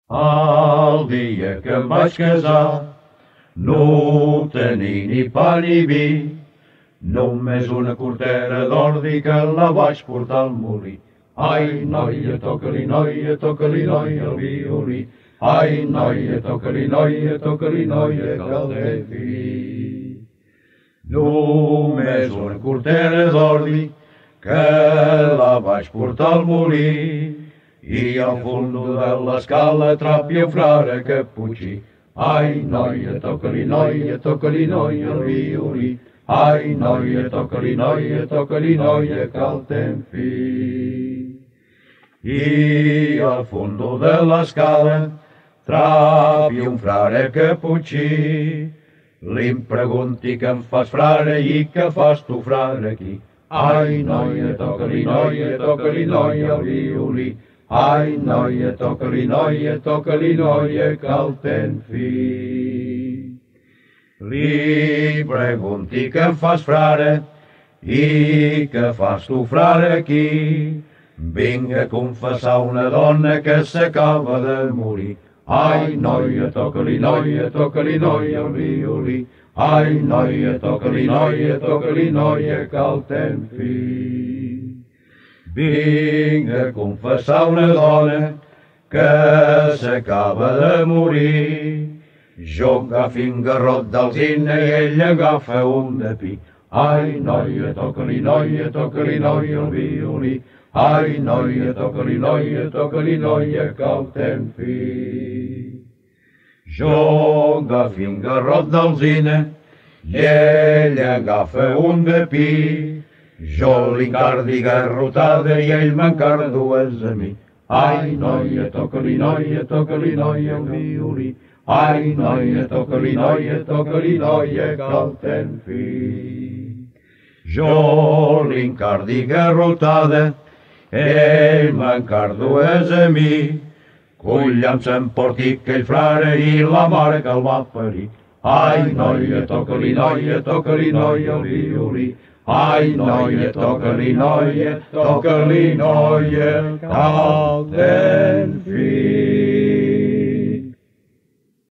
El dia que em vaig casar no tenia ni pa ni vi, només una cortera d'ordi que la vaig portar al molí. Ai, noia, toca-li, noia, el violí. Ai, noia, toca-li, noia, que el teu fill. Només una cortera d'ordi que la vaig portar al molí, i al fons de l'escala trapi un frare caputxí. Ai, noia, toca-li, noia, el violí. Ai, noia, toca-li, noia, que el teu fill. I al fons de l'escala trapi un frare caputxí, li'n pregunti què em fas, frare, i què fas tu, frare, aquí? Ai, noia, toca-li, noia, el violí. Ai, noia, toca-li, noia, que el ten fill. Li pregunti què em fas, frare, i què fas tu, frare, aquí? Vinc a confessar una dona que s'acaba de morir. Ai, noia, toca-li, noia, el violí. Ai, noia, toca-li, noia, que el ten fill. Vinc a confessar una dona que s'acaba de morir. Jo agafo un garrot d'alzina i ell agafa un de pi. Ai, noia, toca-li, noia, el violí. Ai, noia, toca-li, noia, que el ten fill. Jo agafo un garrot d'alzina i ell agafa un de pi. Jo l'encardi garrotada i ell m'encarda dues a mi. Ai, noia, toca-li, noia, el violí. Ai, noia, toca-li, noia, que el ten fill. Jo l'encardi garrotada, ell m'encarda dues a mi. Collam s'emporti aquell frare i la mare que el va parir. Ai, noia, toca-li, noia, el violí. Ai, noia, toca-li, noia, que el ten fill.